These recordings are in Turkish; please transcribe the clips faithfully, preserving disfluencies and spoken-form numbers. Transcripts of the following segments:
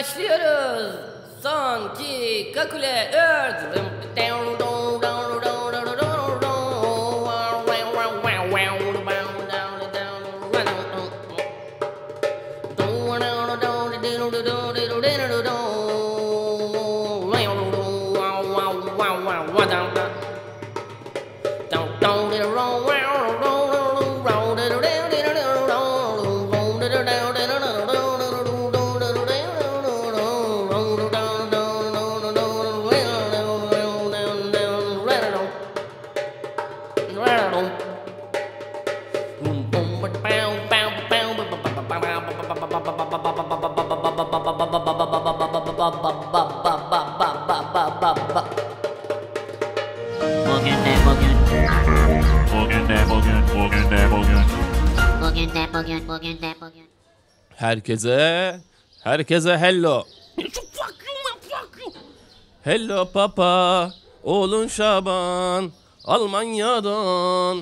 başlıyoruz. Son ki kakule ört. Bugün de bugün. Bugün de bugün, bugün de bugün. Bugün de bugün, bugün de bugün. Herkese, herkese hello. Hello papa, oğlun Şaban, Almanya'dan.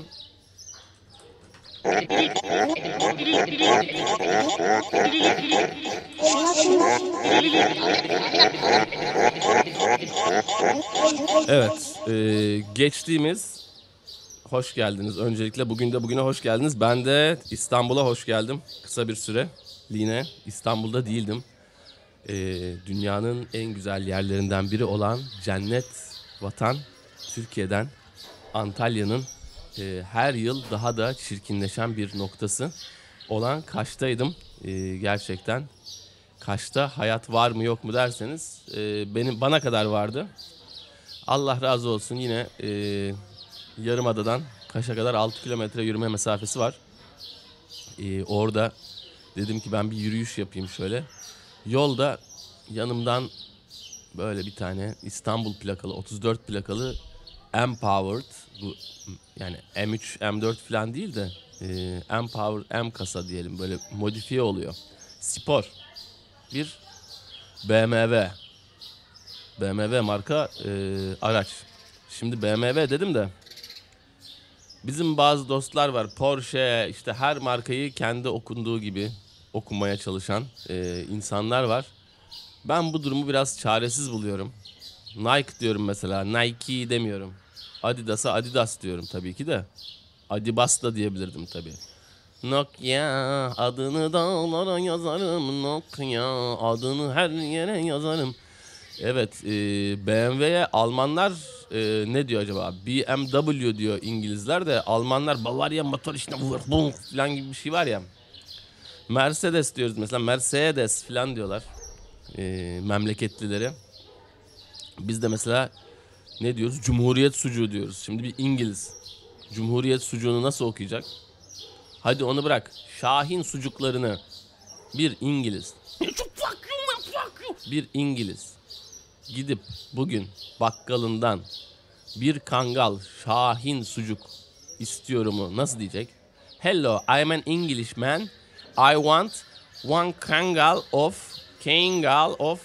Evet, e, geçtiğimiz, hoş geldiniz. Öncelikle bugün de bugüne hoş geldiniz. Ben de İstanbul'a hoş geldim. Kısa bir süre. Line İstanbul'da değildim. E, dünyanın en güzel yerlerinden biri olan cennet vatan Türkiye'den, Antalya'nın e, her yıl daha da çirkinleşen bir noktası olan Kaş'taydım. E, gerçekten Kaş'ta hayat var mı yok mu derseniz e, benim bana kadar vardı. Allah razı olsun, yine e, Yarımada'dan Kaş'a kadar altı kilometre yürüme mesafesi var. E, orada dedim ki ben bir yürüyüş yapayım şöyle. Yolda yanımdan böyle bir tane İstanbul plakalı, otuz dört plakalı M-Powered, bu yani M üç M dört falan değil de e, M-Powered M kasa diyelim, böyle modifiye oluyor. Spor bir B M W. B M W marka e, araç. Şimdi B M W dedim de bizim bazı dostlar var. Porsche, işte her markayı kendi okunduğu gibi okumaya çalışan e, insanlar var. Ben bu durumu biraz çaresiz buluyorum. Nike diyorum mesela, Nike demiyorum. Adidas'a Adidas diyorum tabii ki de. Adibas da diyebilirdim tabii. Nokia adını dağlara yazarım, Nokia adını her yere yazarım. Evet, e, B M W'ye Almanlar e, ne diyor acaba? B M W diyor İngilizler de, Almanlar Bavaria motor işte bu falan gibi bir şey var ya. Mercedes diyoruz mesela, Mercedes falan diyorlar e, memleketlileri. Biz de mesela ne diyoruz? Cumhuriyet sucuğu diyoruz. Şimdi bir İngiliz Cumhuriyet sucuğunu nasıl okuyacak? Hadi onu bırak. Şahin sucuklarını bir İngiliz bir İngiliz gidip bugün bakkalından bir kangal Şahin sucuk istiyorumu nasıl diyecek? Hello, I'm an Englishman. I want one kangal of kangal of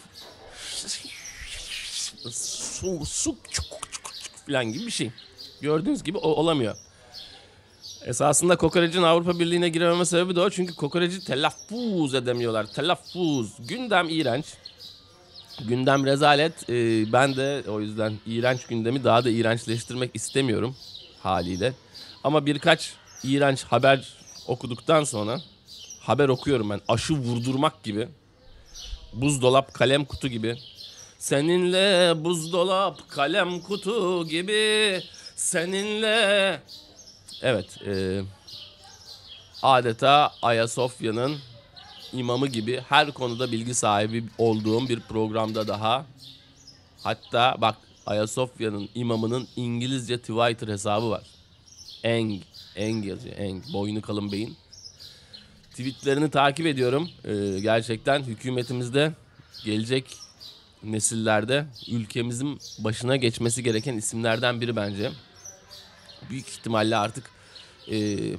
su su falan gibi bir şey. Gördüğünüz gibi o olamıyor. Esasında kokorecin Avrupa Birliği'ne girememe sebebi de o. Çünkü kokoreci telaffuz edemiyorlar. Telaffuz. Gündem iğrenç. Gündem rezalet. Ee, ben de o yüzden iğrenç gündemi daha da iğrençleştirmek istemiyorum haliyle. Ama birkaç iğrenç haber okuduktan sonra, haber okuyorum ben aşı vurdurmak gibi, buzdolap kalem kutu gibi. Seninle buzdolap kalem kutu gibi, seninle. Evet, e, adeta Ayasofya'nın imamı gibi her konuda bilgi sahibi olduğum bir programda daha. Hatta bak, Ayasofya'nın imamının İngilizce Twitter hesabı var. Eng, Eng yazıyor, Eng, boynu kalın beyin. Tweetlerini takip ediyorum. Ee, gerçekten hükümetimizde, gelecek nesillerde ülkemizin başına geçmesi gereken isimlerden biri bence. Büyük ihtimalle artık e,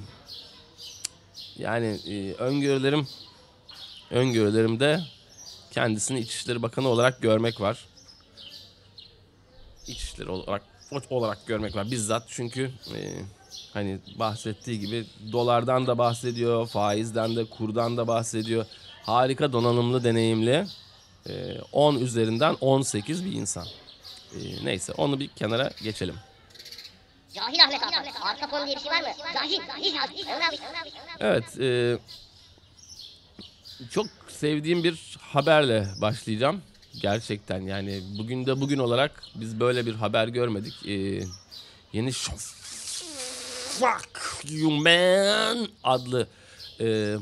yani e, öngörülerim öngörülerimde kendisini İçişleri Bakanı olarak görmek var. İçişleri olarak olarak görmek var bizzat, çünkü e, hani bahsettiği gibi dolardan da bahsediyor, faizden de, kurdan da bahsediyor. Harika donanımlı, deneyimli e, on üzerinden on sekiz bir insan. E, neyse onu bir kenara geçelim. Cahil Ahmet Hakan. Arka fon diye bir şey var mı? Cahil. Cahil. Cahil. Evet. E, çok sevdiğim bir haberle başlayacağım. Gerçekten yani bugün de bugün olarak biz böyle bir haber görmedik. E, yeni Fuck You Man adlı e,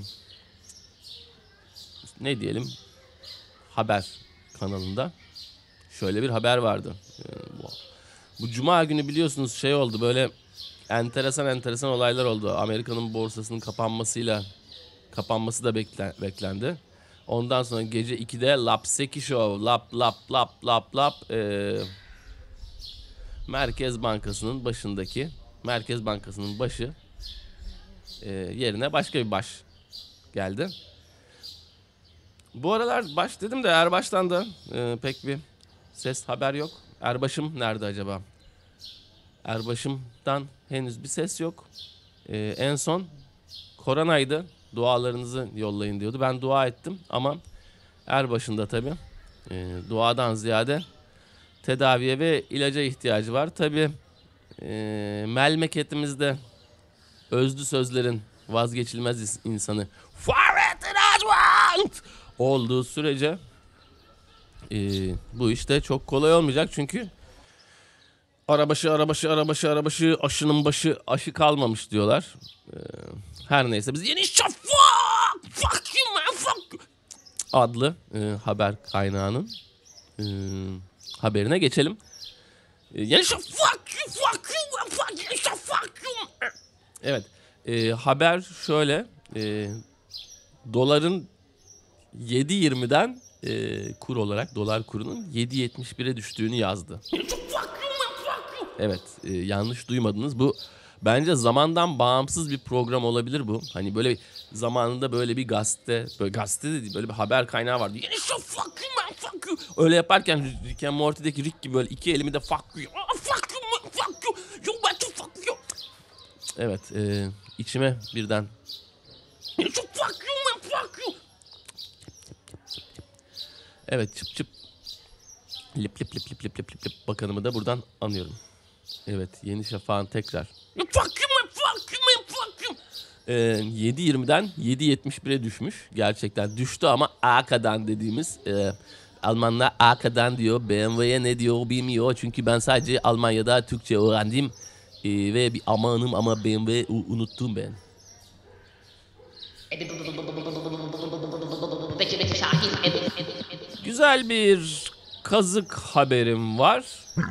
ne diyelim haber kanalında şöyle bir haber vardı. E, bu, bu cuma günü biliyorsunuz şey oldu, böyle enteresan enteresan olaylar oldu. Amerika'nın borsasının kapanmasıyla kapanması da beklen, beklendi. Ondan sonra gece ikide Lapseki Show, lap lap lap lap lap e, Merkez Bankası'nın başındaki Merkez Bankası'nın başı e, yerine başka bir baş geldi. Bu aralar baş dedim de Erbaş'tan da e, pek bir ses haber yok. Erbaş'ım nerede acaba? Erbaş'ımdan henüz bir ses yok. E, en son koronaydı. Dualarınızı yollayın diyordu. Ben dua ettim ama Erbaş'ın da tabii e, duadan ziyade tedaviye ve ilaca ihtiyacı var. Tabii e, memleketimizde özlü sözlerin vazgeçilmez insanı Fahrettin Acvant olduğu sürece e, bu işte çok kolay olmayacak. Çünkü arabaşı arabaşı arabaşı arabaşı aşının başı aşı kalmamış diyorlar. E, her neyse biz Yeni Şafak fuck you man fuck you adlı e, haber kaynağının e, haberine geçelim. E, Yeni Şafak fuck you fuck you fuck Yeni Şafak you. Evet. E, haber şöyle. E, doların yedi yirmiden e, kur olarak dolar kurunun yedi yetmiş bire düştüğünü yazdı. Evet, e, yanlış duymadınız. Bu bence zamandan bağımsız bir program olabilir bu. Hani böyle zamanında böyle bir gazete, böyle gazete de değil, böyle bir haber kaynağı vardı. Yeni show fuck you man fuck you. Öyle yaparken Rick and Morty'deki Rick gibi böyle iki elimi de fuck you. Oh, fuck you man fuck you. You want to fuck you. Evet, e, içime birden Yeni show fuck you man fuck you. Evet, çıp çıp. Lip lip lip lip lip lip lip lip bakanımı da buradan anıyorum. Evet, Yeni Şafak'ın tekrar ee, yedi yirmiden yedi yetmiş bire düşmüş. Gerçekten düştü ama Aka'dan dediğimiz e, Almanlar Aka'dan diyor. B M W'ye ne diyor bilmiyor. Çünkü ben sadece Almanya'da Türkçe öğrendim. E, ve bir amanım ama B M W unuttum ben. Güzel bir kazık haberim var.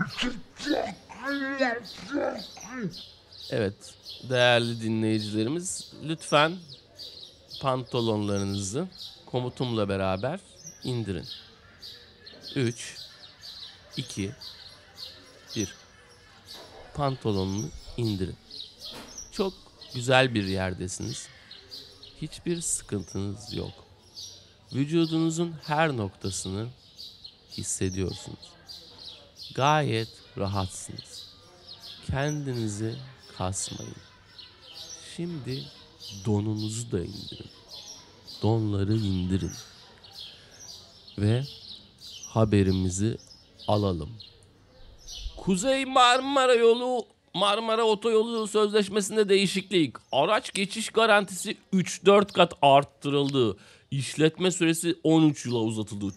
Evet, değerli dinleyicilerimiz, lütfen pantolonlarınızı komutumla beraber indirin. üç, iki, bir. Pantolonunu indirin. Çok güzel bir yerdesiniz. Hiçbir sıkıntınız yok. Vücudunuzun her noktasını hissediyorsunuz. Gayet rahatsınız. Kendinizi kasmayın. Şimdi donunuzu da indirin. Donları indirin. Ve haberimizi alalım. Kuzey Marmara Yolu Marmara Otoyolu Sözleşmesi'nde değişiklik. Araç geçiş garantisi üç dört kat arttırıldı. İşletme süresi on üç yıla uzatıldı.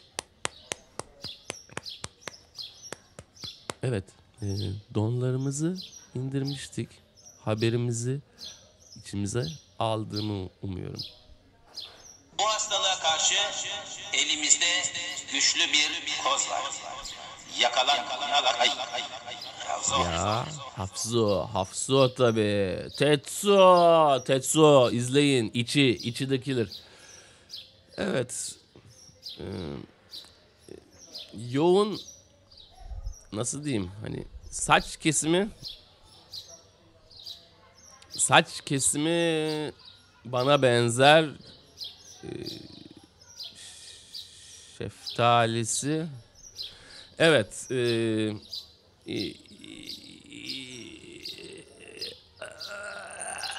Evet, e, donlarımızı indirmiştik. Haberimizi içimize aldığımı umuyorum. Bu hastalığa karşı elimizde güçlü bir koz var. Yakalan, yakalan. Ya Hafzo, Hafzo tabii. Tetsu, Tetsu izleyin. İçi, içi dökülür. Evet. Ee, yoğun nasıl diyeyim, hani saç kesimi saç kesimi bana benzer. Ee, şeftalisi. Evet. E, e,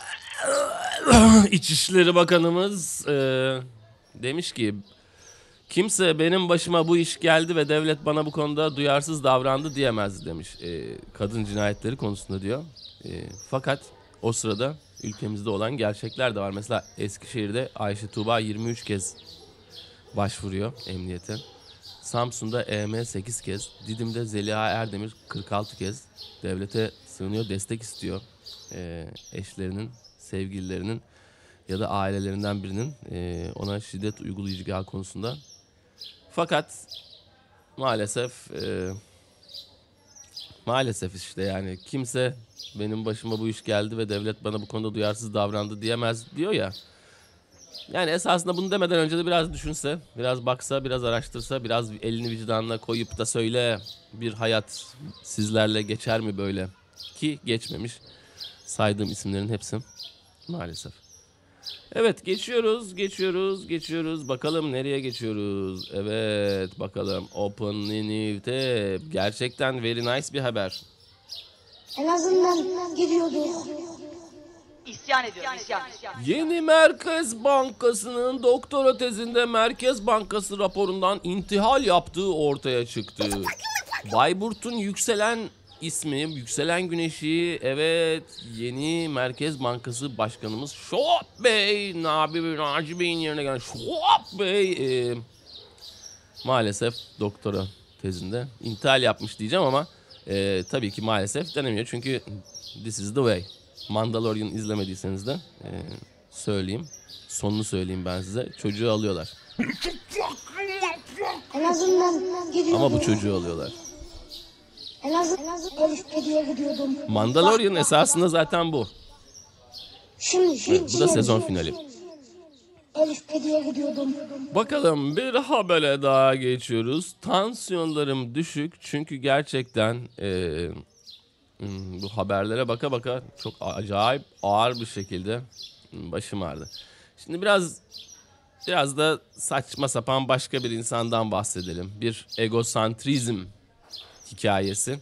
İçişleri Bakanımız e, demiş ki Kimse benim başıma bu iş geldi ve devlet bana bu konuda duyarsız davrandı diyemez demiş. Ee, kadın cinayetleri konusunda diyor. Ee, fakat o sırada ülkemizde olan gerçekler de var. Mesela Eskişehir'de Ayşe Tuğba yirmi üç kez başvuruyor emniyete. Samsun'da E M sekiz kez, Didim'de Zeliha Erdemir kırk altı kez devlete sığınıyor, destek istiyor. Ee, eşlerinin, sevgililerinin ya da ailelerinden birinin e, ona şiddet uygulayacağı konusunda. Fakat maalesef e, maalesef işte yani kimse benim başıma bu iş geldi ve devlet bana bu konuda duyarsız davrandı diyemez diyor ya. Yani esasında bunu demeden önce de biraz düşünse, biraz baksa, biraz araştırsa, biraz elini vicdanına koyup da söyle bir hayat sizlerle geçer mi böyle? Ki geçmemiş. Saydığım isimlerin hepsi maalesef. Evet geçiyoruz, geçiyoruz, geçiyoruz. Bakalım nereye geçiyoruz? Evet bakalım. Open New Tab. Gerçekten very nice bir haber. En azından gidiyorduk. İsyan ediyorum, isyan. Yeni Merkez Bankası'nın doktora tezinde Merkez Bankası raporundan intihal yaptığı ortaya çıktı. Bayburt'un yükselen ismi, yükselen güneşi, evet yeni Merkez Bankası Başkanımız Şuhap Bey, Nabi Naci Bey'in yerine gelen Şuhap Bey e, maalesef doktora tezinde intihal yapmış diyeceğim ama e, tabii ki maalesef denemiyor çünkü this is the way. Mandalorian izlemediyseniz de e, söyleyeyim. Sonunu söyleyeyim ben size. Çocuğu alıyorlar. En azından gidiyorduk. Ama bu çocuğu alıyorlar. En azından Elif Kedi'ye gidiyordum. Mandalorian esasında zaten bu. Şimdi, şimdi, Evet, bu da sezon finali. Elif Kedi'ye gidiyordum. Bakalım bir habere daha geçiyoruz. Tansiyonlarım düşük çünkü gerçekten e, bu haberlere baka baka çok acayip ağır bir şekilde başım ağrıdı. Şimdi biraz biraz da saçma sapan başka bir insandan bahsedelim. Bir egosantrizm hikayesi.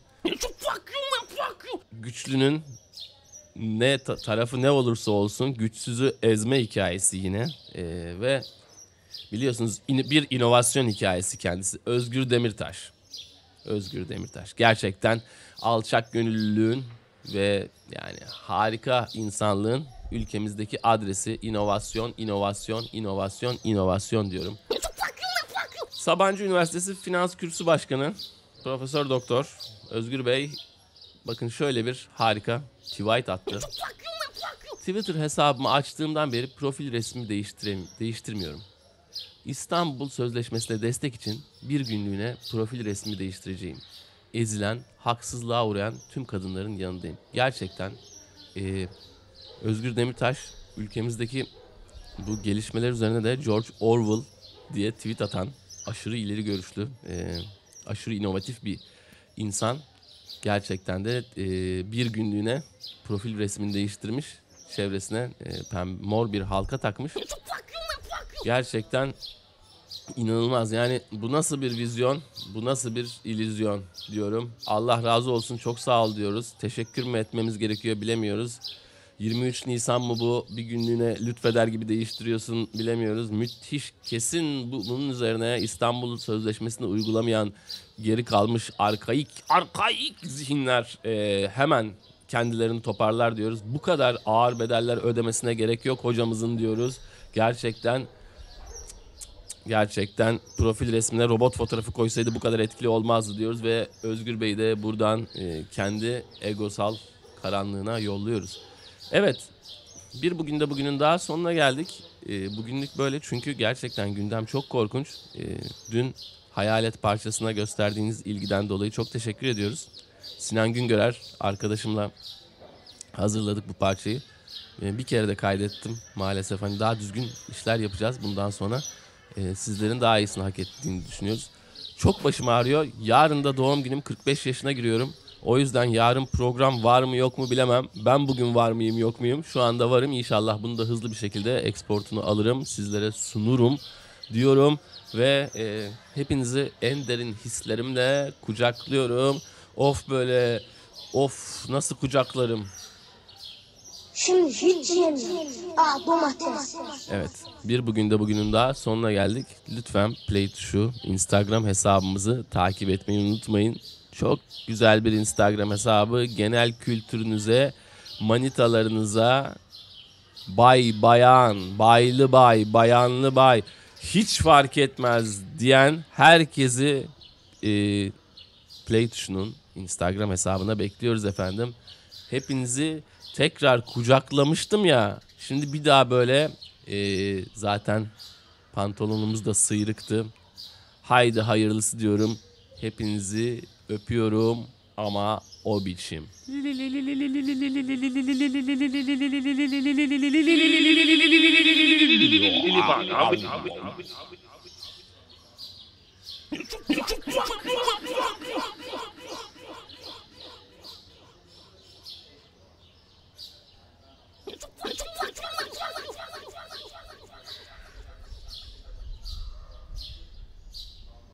Güçlünün ne ta- tarafı ne olursa olsun güçsüzü ezme hikayesi yine. Ee, ve biliyorsunuz in- bir inovasyon hikayesi kendisi. Özgür Demirtaş. Özgür Demirtaş. Gerçekten alçak gönüllülüğün ve yani harika insanlığın ülkemizdeki adresi inovasyon, inovasyon, inovasyon, inovasyon diyorum. Sabancı Üniversitesi Finans Kürsü Başkanı Profesör Doktor Özgür Bey bakın şöyle bir harika tweet attı. Twitter hesabımı açtığımdan beri profil resmi değiştirem- değiştirmiyorum. İstanbul Sözleşmesi'ne destek için bir günlüğüne profil resmi değiştireceğim. Ezilen, haksızlığa uğrayan tüm kadınların yanındayım. Gerçekten e, Özgür Demirtaş ülkemizdeki bu gelişmeler üzerine de George Orwell diye tweet atan aşırı ileri görüşlü, e, aşırı inovatif bir insan. Gerçekten de e, bir günlüğüne profil resmini değiştirmiş. Çevresine e, pem, mor bir halka takmış. Gerçekten inanılmaz. Yani bu nasıl bir vizyon, bu nasıl bir illüzyon diyorum. Allah razı olsun, çok sağ ol diyoruz. Teşekkür mü etmemiz gerekiyor bilemiyoruz. yirmi üç Nisan mı bu, bir günlüğüne lütfeder gibi değiştiriyorsun bilemiyoruz. Müthiş, kesin bu, bunun üzerine İstanbul Sözleşmesi'ni uygulamayan geri kalmış arkaik, arkaik zihinler e, hemen kendilerini toparlar diyoruz. Bu kadar ağır bedeller ödemesine gerek yok hocamızın diyoruz. Gerçekten gerçekten profil resmine robot fotoğrafı koysaydı bu kadar etkili olmazdı diyoruz ve Özgür Bey'i de buradan e, kendi egosal karanlığına yolluyoruz. Evet, bir bugün de bugünün daha sonuna geldik. E, bugünlük böyle çünkü gerçekten gündem çok korkunç. E, dün Hayalet parçasına gösterdiğiniz ilgiden dolayı çok teşekkür ediyoruz. Sinan Güngörer arkadaşımla hazırladık bu parçayı. E, bir kere de kaydettim maalesef. Hani daha düzgün işler yapacağız bundan sonra. E, sizlerin daha iyisini hak ettiğini düşünüyoruz. Çok başım ağrıyor. Yarın da doğum günüm, kırk beş yaşına giriyorum. O yüzden yarın program var mı yok mu bilemem. Ben bugün var mıyım yok muyum? Şu anda varım. İnşallah bunu da hızlı bir şekilde exportunu alırım. Sizlere sunurum diyorum. Ve e, hepinizi en derin hislerimle kucaklıyorum. Of böyle, of nasıl kucaklarım. Şimdi hiç yemiyorum. Aa domates. Evet, bir bugün de bugünün daha sonuna geldik. Lütfen play tuşu Instagram hesabımızı takip etmeyi unutmayın. Çok güzel bir Instagram hesabı. Genel kültürünüze, manitalarınıza, bay bayan, baylı bay, bayanlı bay, hiç fark etmez diyen herkesi e, play tuşunun Instagram hesabına bekliyoruz efendim. Hepinizi tekrar kucaklamıştım ya. Şimdi bir daha böyle e, zaten pantolonumuz da sıyrıktı. Haydi hayırlısı diyorum. Hepinizi öpüyorum ama o biçim.